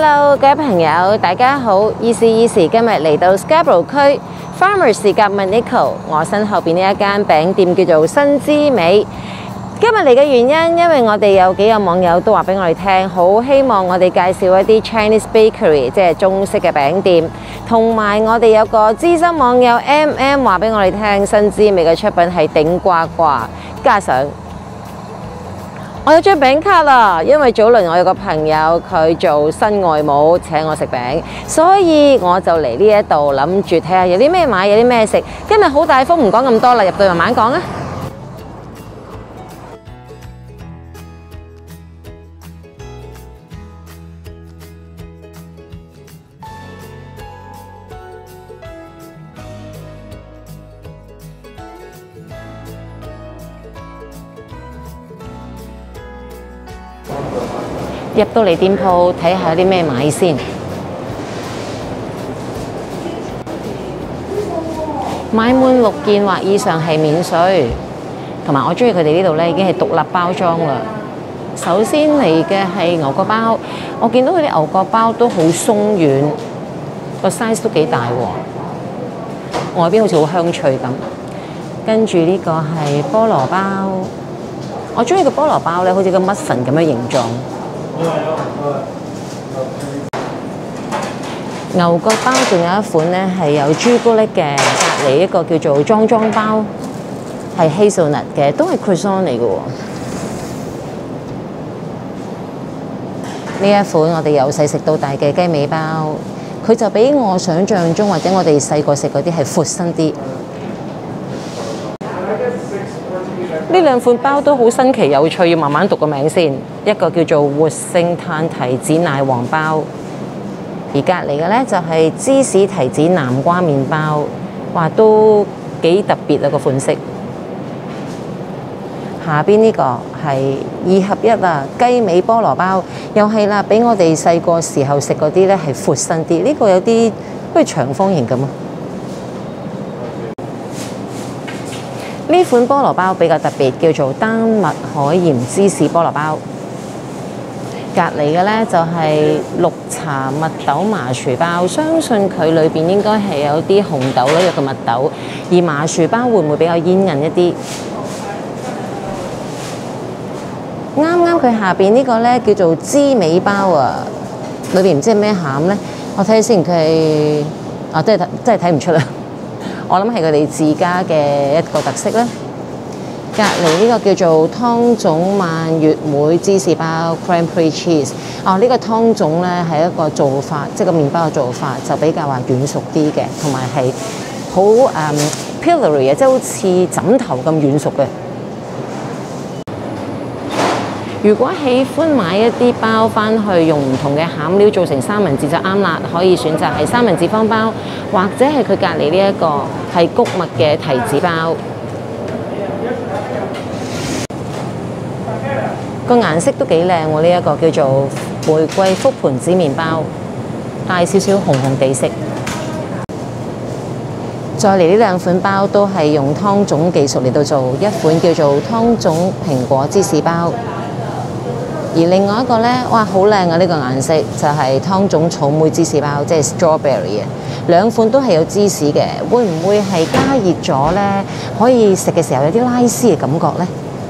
Hello， 各位朋友，大家好。意思今日嚟到 Scarborough 區 Farmers 士夾 Manico， 我身後邊呢一間餅店叫做新之美。今日嚟嘅原因，因為我哋有幾個網友都話俾我哋聽，好希望我哋介紹一啲 Chinese bakery， 即係中式嘅餅店。同埋我哋有個資深網友 MM 話俾我哋聽，新之美嘅出品係頂呱呱，加上我有張餅卡啦，因為早輪我有個朋友佢做新外母請我食餅，所以我就嚟呢一度諗住睇下有啲咩買，有啲咩食。今日好大風，唔講咁多啦，入到慢慢講啊！入到嚟店鋪睇下有啲咩買先，買滿6件或以上係免稅，同埋我中意佢哋呢度咧已經係獨立包裝啦。首先嚟嘅係牛角包，我見到佢啲牛角包都好鬆軟，個 size 都幾大喎，外邊好似好香脆咁。跟住呢個係菠蘿包，我中意個菠蘿包咧，好似個 muffin 咁嘅形狀。牛角包仲有一款咧係有朱古力嘅，隔離一個叫做裝裝包，係 hazelnut 嘅，都係 croissant 嚟嘅喎。呢一款我哋由細食到大嘅雞尾包，佢就比我想象中或者我哋細個食嗰啲係闊身啲。呢兩款包都好新奇有趣，要慢慢讀個名先。一個叫做活性炭提子奶黃包，而隔離嘅呢就係芝士提子南瓜麵包，哇，都幾特別啊個款式。下邊呢個係2合1啊，雞尾菠蘿包，又係啦，比我哋細個時候食嗰啲呢係闊身啲，呢個有啲好似長方形咁啊。呢款菠蘿包比較特別，叫做丹麥海鹽芝士菠蘿包。隔離嘅呢就係綠茶蜜豆麻薯包，相信佢裏邊應該係有啲紅豆咧，有個蜜豆，而麻薯包會唔會比較煙韌一啲？啱啱佢下邊呢個呢叫做芝美包啊，裏邊唔知係咩餡呢？我睇下先，佢係真係睇唔出啦。我諗係佢哋自家嘅一個特色啦。隔離呢個叫做湯種蔓越莓芝士包 （cranberry cheese）。呢個湯種咧係一個做法，即係個麵包嘅做法就比較話軟熟啲嘅，同埋係好pillory 啊，即係好似枕頭咁軟熟嘅。如果喜歡買一啲包翻去用唔同嘅餡料做成三文治就啱啦，可以選擇係三文治方包，或者係佢隔離呢一個係穀物嘅提子包。個顏色都幾靚喎，呢一個叫做玫瑰覆盆子麵包，帶少少紅紅地色。再嚟呢兩款包都係用湯種技術嚟到做，一款叫做湯種蘋果芝士包。而另外一個呢，哇，好靚啊！呢個顏色就係湯種草莓芝士包，即係 strawberry 啊。兩款都係有芝士嘅，會唔會係加熱咗呢？可以食嘅時候有啲拉絲嘅感覺呢？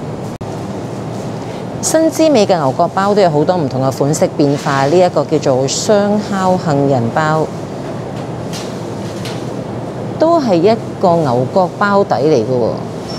新之美嘅牛角包都有好多唔同嘅款式變化，呢一個叫做雙烤杏仁包，都係一個牛角包底嚟嘅喎。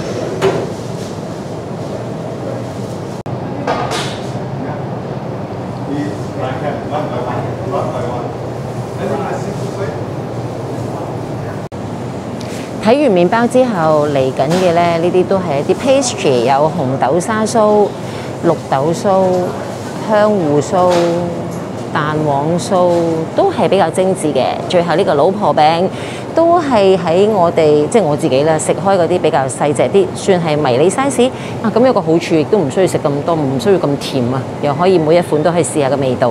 睇完麵包之後，嚟緊嘅咧，呢啲都係一啲 pastry， 有紅豆沙酥、綠豆酥、香芋酥、蛋黃酥，都係比較精緻嘅。最後呢個老婆餅都係喺我哋即係我自己啦，食開嗰啲比較細隻啲，算係迷你 size 啊。咁有個好處，亦都唔需要食咁多，唔需要咁甜啊，又可以每一款都可以試下個味道。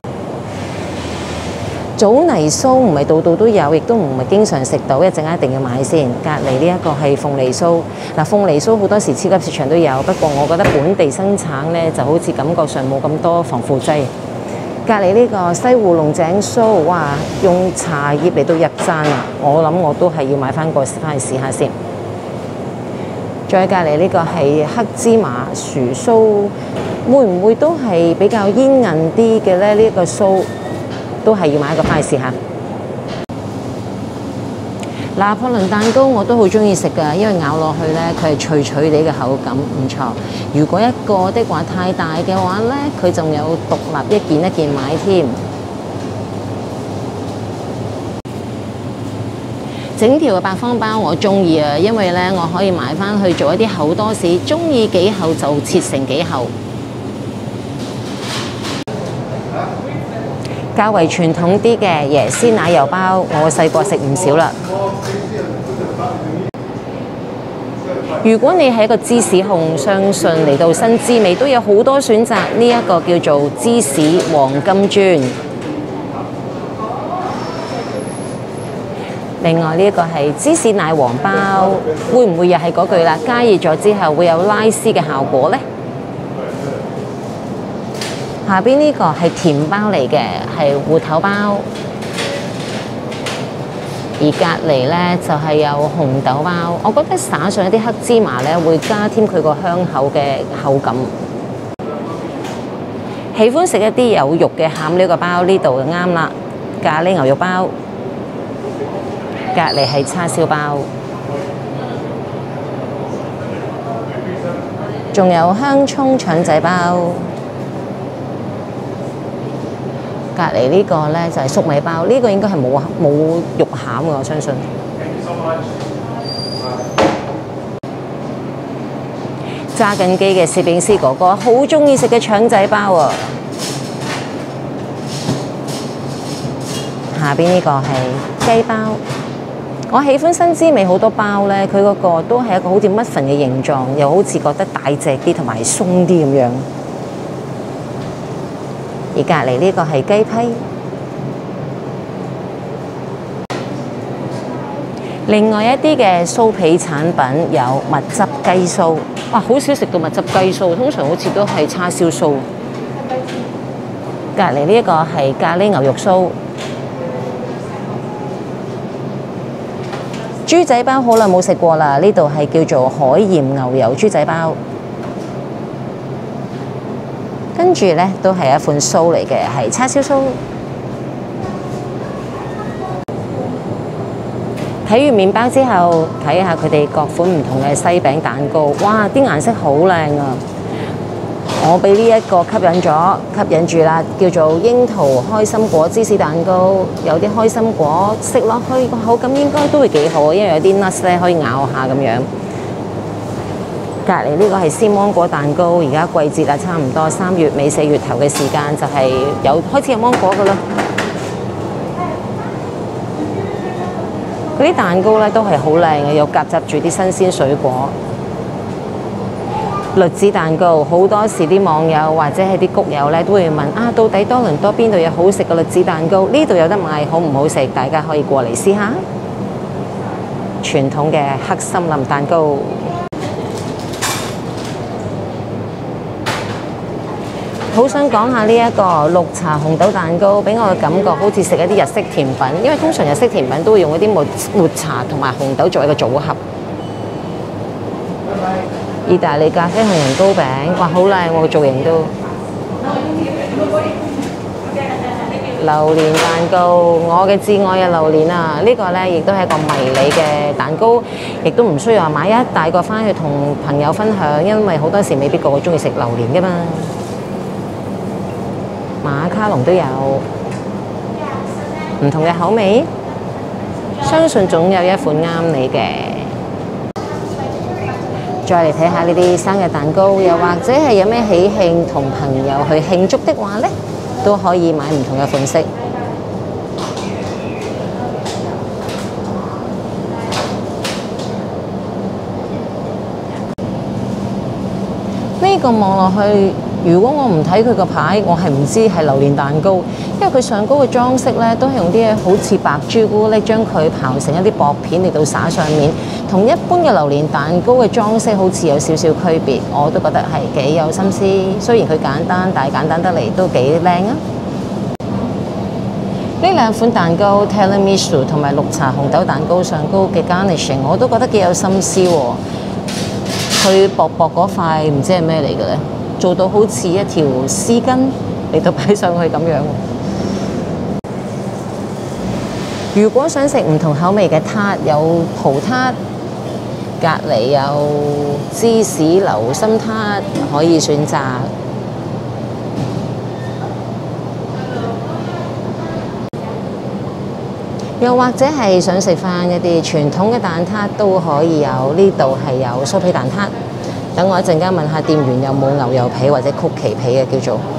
棗泥酥唔係度度都有，亦都唔係經常食到，一陣間一定要買先。隔離呢一個係鳳梨酥，嗱，鳳梨酥好多時超級市場都有，不過我覺得本地生產呢就好似感覺上冇咁多防腐劑。 隔離呢個西湖龍井酥，哇！用茶葉嚟到入贊啊！我諗我都係要買翻個翻去試下先。再隔離呢個係黑芝麻薯酥，會唔會都係比較煙韌啲嘅咧？呢個酥都係要買一個翻去試下。拿破崙蛋糕我都好中意食㗎，因為咬落去咧，佢係脆脆地嘅口感，唔錯。如果一個的話太大嘅話咧，佢仲有獨立一件一件買添。整條嘅八方包我中意啊，因為咧我可以買翻去做一啲厚多士，中意幾厚就切成幾厚。較為傳統啲嘅椰絲奶油包，我細個食唔少啦。如果你係一個芝士控，相信嚟到新之美都有好多選擇。呢一個叫做芝士黃金磚。另外呢一個係芝士奶黃包，會唔會又係嗰句啦？加熱咗之後會有拉絲嘅效果呢？下邊呢個係甜包嚟嘅，係芋頭包，而隔離呢就係有紅豆包。我覺得灑上一啲黑芝麻呢，會加添佢個香口嘅口感。喜歡食一啲有肉嘅餡料嘅包，呢度就啱啦。咖喱牛肉包，隔離係叉燒包，仲有香葱腸仔包。隔離呢個呢就係粟米包，呢個應該係冇肉餡嘅，我相信。揸緊機嘅攝影師哥哥好中意食嘅腸仔包啊！下邊呢個係雞包，我喜歡新之美好多包呢，佢嗰個都係一個好似muffin嘅形狀，又好似覺得大隻啲同埋鬆啲咁樣。而隔離呢個係雞批，另外一啲嘅酥皮產品有蜜汁雞酥，哇！好少食到蜜汁雞酥，通常好似都係叉燒酥。隔離呢一個係咖喱牛肉酥，豬仔包好耐冇食過啦，呢度係叫做海鹽牛油豬仔包。跟住呢都係一款酥嚟嘅，係叉燒酥。睇完麵包之後，睇下佢哋各款唔同嘅西餅蛋糕，哇！啲顏色好靚啊！我俾呢一個吸引住啦，叫做櫻桃開心果芝士蛋糕，有啲開心果食落去個口感應該都會幾好，因為有啲 nuts 咧可以咬下咁樣。隔離呢個係鮮芒果蛋糕，而家季節啦，差唔多3月尾4月頭嘅時間就係開始有芒果噶啦。嗰啲蛋糕咧都係好靚嘅，有夾雜住啲新鮮水果。栗子蛋糕好多時啲網友或者係啲谷友咧都會問啊，到底多倫多邊度有好食嘅栗子蛋糕？呢度有得賣，好唔好食？大家可以過嚟試下。傳統嘅黑森林蛋糕。好想講下呢一個綠茶紅豆蛋糕，俾我嘅感覺好似食一啲日式甜品，因為通常日式甜品都會用一啲抹茶同埋紅豆作為一個組合。意大利咖啡杏仁糕餅，哇，好靚喎，造型都。榴蓮蛋糕，我嘅至愛嘅榴蓮啊！呢個呢亦都係一個迷你嘅蛋糕，亦都唔需要話買一大個翻去同朋友分享，因為好多時未必個個中意食榴蓮㗎嘛。馬卡龍都有唔同嘅口味，相信總有一款啱你嘅。再嚟睇下呢啲生日蛋糕，又或者係有咩喜慶同朋友去慶祝的話呢，都可以買唔同嘅款式。呢個望落去，如果我唔睇佢個牌，我係唔知係榴蓮蛋糕，因為佢上高嘅裝飾咧，都係用啲好似白朱古力將佢刨成一啲薄片嚟到灑上面，同一般嘅榴蓮蛋糕嘅裝飾好似有少少區別，我都覺得係幾有心思。雖然佢簡單，但係簡單得嚟都幾靚啊！ 呢兩款蛋糕 Tiramisu 同埋綠茶紅豆蛋糕上高嘅 garnishing 我都覺得幾有心思喎。佢薄薄嗰塊唔知係咩嚟嘅咧，做到好似一條絲巾嚟到擺上去咁樣。如果想食唔同口味嘅撻，有葡撻，隔離有芝士流心撻可以選擇。又或者係想食翻一啲傳統嘅蛋撻都可以有，呢度係有酥皮蛋撻。等我一陣間問下店員有冇牛油皮或者曲奇皮嘅叫做。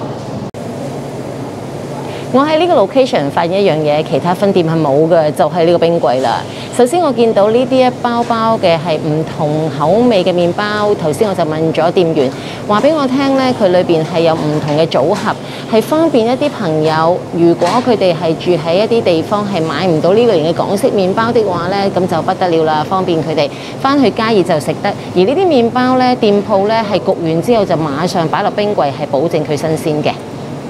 我喺呢個 location 發現一樣嘢，其他分店係冇嘅，就係呢個冰櫃啦。首先我見到呢啲一包包嘅係唔同口味嘅麵包，頭先我就問咗店員，話俾我聽呢，佢裏邊係有唔同嘅組合，係方便一啲朋友，如果佢哋係住喺一啲地方係買唔到呢類型嘅港式麵包的話呢，咁就不得了啦，方便佢哋翻去加熱就食得。而呢啲麵包呢，店鋪呢係焗完之後就馬上擺落冰櫃，係保證佢新鮮嘅。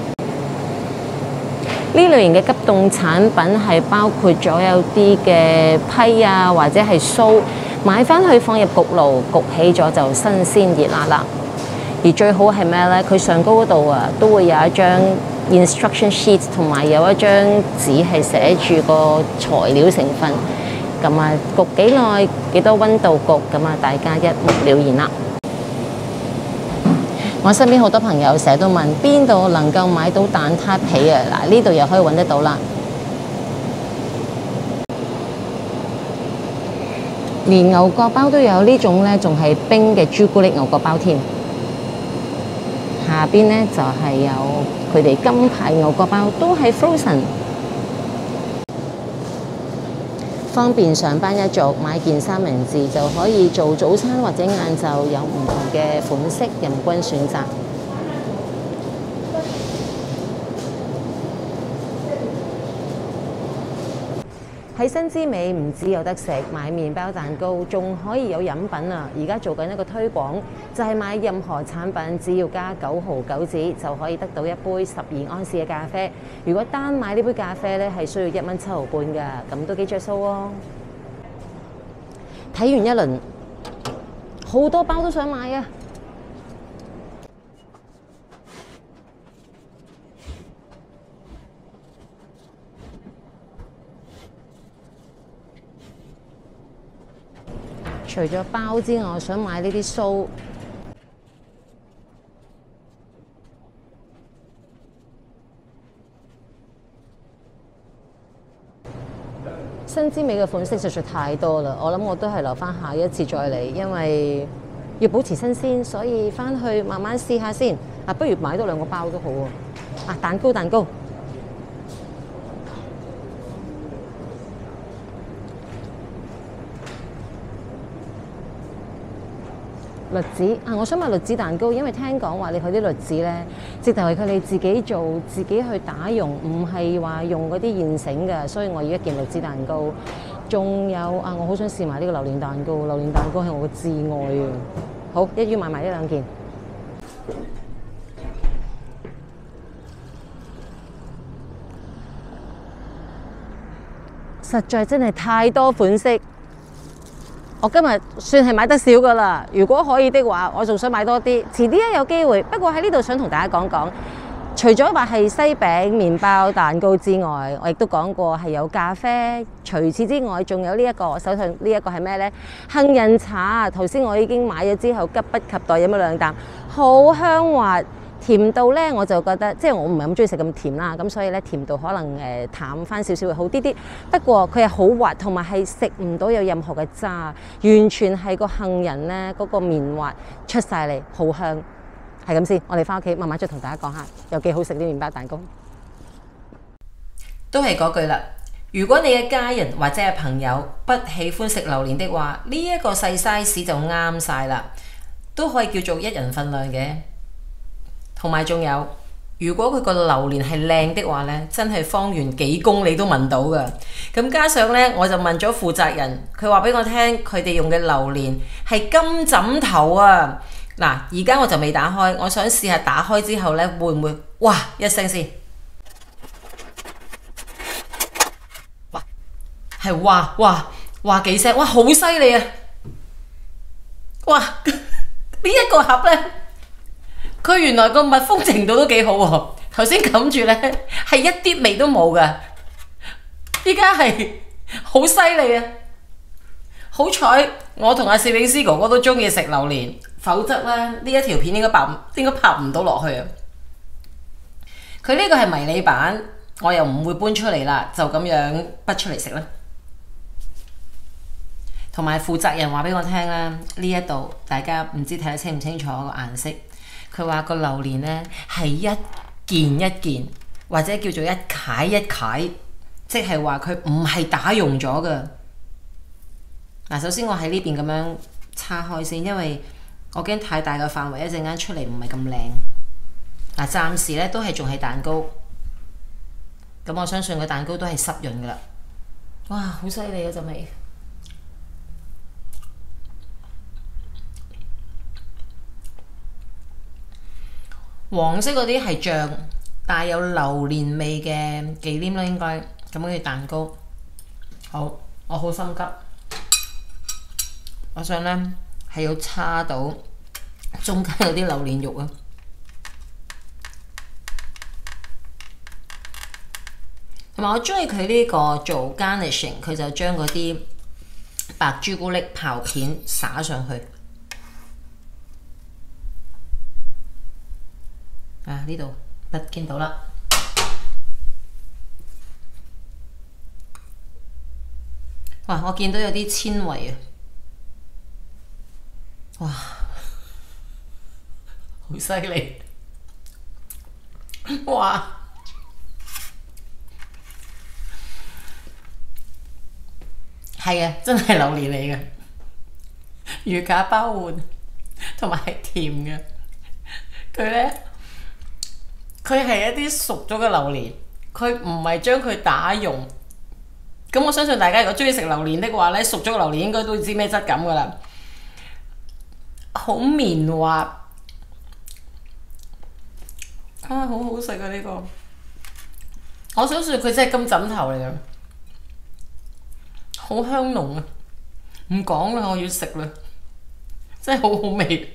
呢類型嘅急凍產品係包括咗有啲嘅批啊，或者係酥，買翻去放入焗爐焗起咗就新鮮熱辣辣。而最好係咩呢？佢上高嗰度啊，都會有一張 instruction sheet 同埋有一張紙係寫住個材料成分，咁啊焗幾耐、幾多溫度焗，咁啊大家一目了然啦。我身邊好多朋友成日都問邊度能夠買到蛋撻皮啊？嗱，呢度又可以揾得到啦。連牛角包都有呢種呢，仲係冰嘅朱古力牛角包添。下邊呢，就係有佢哋金牌牛角包，都係 frozen。方便上班一族買件三文治就可以做早餐或者晏晝，有唔同嘅款式任君選擇。喺新之美唔只有得食，買麵包蛋糕仲可以有飲品啊！而家做緊一個推廣，就係買任何產品只要加9毫9子就可以得到一杯12安士嘅咖啡。如果單買呢杯咖啡咧，係需要1蚊7毫半㗎，咁都幾着數喎！睇完一輪，好多包都想買啊！除咗包之外，我想買呢啲酥。新之美嘅款式實在太多啦，我諗我都係留返下一次再嚟，因為要保持新鮮，所以返去慢慢試下先。啊，不如買多2個包都好喎。啊，蛋糕。栗子啊！我想買栗子蛋糕，因為聽講話你佢啲栗子咧，直頭係佢哋自己做，自己去打溶，唔係話用嗰啲現成嘅，所以我要一件栗子蛋糕。仲有啊，我好想試埋呢個榴蓮蛋糕，榴蓮蛋糕係我嘅至愛啊！好，一於買埋呢2件。實在真係太多款式。我今日算係買得少㗎啦，如果可以的話，我仲想買多啲，遲啲一有機會。不過喺呢度想同大家講講，除咗話係西餅、麵包、蛋糕之外，我亦都講過係有咖啡。除此之外，仲有呢一個，我手上呢一個係咩呢？杏仁茶。頭先我已經買咗之後，急不及待飲咗2啖，好香滑。甜度呢，我就覺得即係我唔係咁中意食咁甜啦，咁所以呢，甜度可能淡翻少少會好啲啲。不過佢係好滑，同埋係食唔到有任何嘅渣，完全係個杏仁呢嗰個綿滑出晒嚟，好香。係咁先，我哋翻屋企慢慢再同大家講下有幾好食啲麵包蛋糕。都係嗰句啦，如果你嘅家人或者係朋友不喜歡食榴蓮的話，呢一個細 size 就啱晒啦，都可以叫做1人份量嘅。同埋仲有，如果佢個榴蓮係靚的話呢，真係方圓幾公里都聞到㗎。咁加上呢，我就問咗負責人，佢話俾我聽，佢哋用嘅榴蓮係金枕頭啊！嗱，而家我就未打開，我想試下打開之後呢，會唔會哇一聲先？ 係哇幾聲，哇好犀利啊！哇呢一個盒呢，佢原來個密封程度都幾好喎。頭先冚住呢，係一啲味都冇噶，依家係好犀利啊！好彩我同阿攝影師哥哥都中意食榴蓮，否則咧呢一條片應該拍唔到落去啊！佢呢個係迷你版，我又唔會搬出嚟啦，就咁樣滗出嚟食啦。同埋負責人話俾我聽啦，呢一度大家唔知睇得清唔清楚個顏色。佢話個榴蓮呢係一件一件，或者叫做一塊一塊，即係話佢唔係打溶咗㗎。嗱，首先我喺呢邊咁樣叉開先，因為我驚太大嘅範圍，一陣間出嚟唔係咁靚。嗱，暫時咧都係仲係蛋糕，咁我相信個蛋糕都係濕潤噶啦。哇，好犀利嗰陣味！黃色嗰啲係醬，帶有榴蓮味嘅忌廉啦，應該咁樣嘅蛋糕。好，我好心急。我想呢係要叉到中間嗰啲榴蓮肉啊，同埋我中意佢呢個做 garnishing， 佢就將嗰啲白朱古力刨片灑上去。啊，呢度見到啦。哇！我見到有啲纖維啊！哇，好犀利！哇，係啊，真係榴蓮嚟嘅，如假包換，同埋係甜嘅。佢呢，佢係一啲熟咗嘅榴蓮，佢唔係將佢打溶。咁我相信大家如果中意食榴蓮的話呢，熟咗嘅榴蓮應該都知咩質感噶啦。好綿滑啊，好好食啊！呢個我想說佢真係金枕頭嚟嘅，好香濃啊！唔講啦，我要食啦，真係好好味。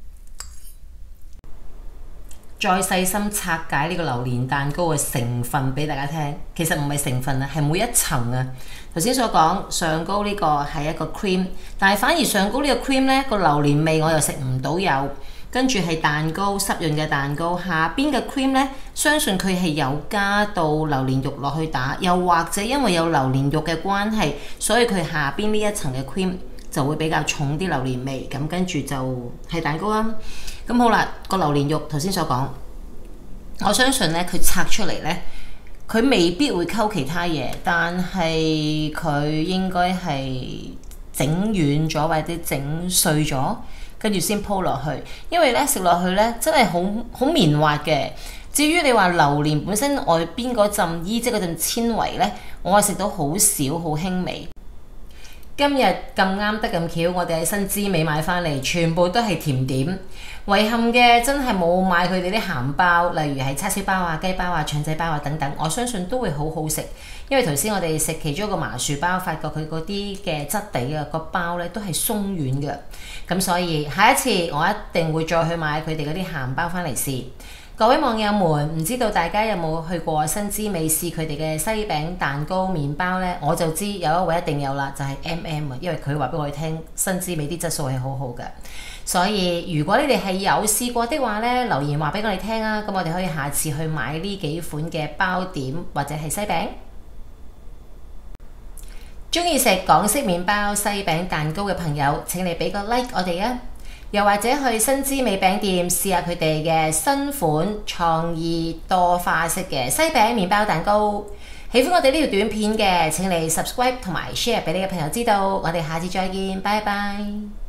再細心拆解呢個榴蓮蛋糕嘅成分俾大家聽，其實唔係成分啊，係每一層啊。頭先所講上高呢個係一個 cream， 但係反而上高呢個 cream 呢個榴蓮味我又食唔到有，跟住係蛋糕濕潤嘅蛋糕，下邊嘅 cream 呢，相信佢係有加到榴蓮肉落去打，又或者因為有榴蓮肉嘅關係，所以佢下邊呢一層嘅 cream就會比較重啲榴蓮味，咁跟住就係蛋糕啦。咁好啦，個榴蓮肉頭先所講，我相信呢，佢拆出嚟呢，佢未必會溝其他嘢，但係佢應該係整軟咗或者整碎咗，跟住先鋪落去。因為呢，食落去呢，真係好綿滑嘅。至於你話榴蓮本身外邊嗰陣衣即嗰陣纖維呢，我係食到好少，好輕微。今日咁啱得咁巧，我哋喺新之美買翻嚟，全部都係甜點。遺憾嘅真係冇買佢哋啲鹹包，例如係叉燒包啊、雞包啊、腸仔包啊等等。我相信都會好好食，因為頭先我哋食其中一個麻薯包，發覺佢嗰啲嘅質地啊，個包呢都係鬆軟嘅。咁所以下一次我一定會再去買佢哋嗰啲鹹包翻嚟試。各位網友們，唔知道大家有冇去過新之美試佢哋嘅西餅蛋糕麵包呢？我就知有一位一定有啦，就係 MM 啊，因為佢話俾我哋聽新之美啲質素係好好嘅。所以如果你哋係有試過的話呢，留言話俾我哋聽啊，咁我哋可以下次去買呢幾款嘅包點或者係西餅。中意食港式麵包、西餅蛋糕嘅朋友，請你俾個 like 我哋啊！又或者去新之美餅店試下佢哋嘅新款創意多花式嘅西餅麵包蛋糕。喜歡我哋呢條短片嘅，請你 subscribe 同埋 share 俾你嘅朋友知道。我哋下次再見，拜拜。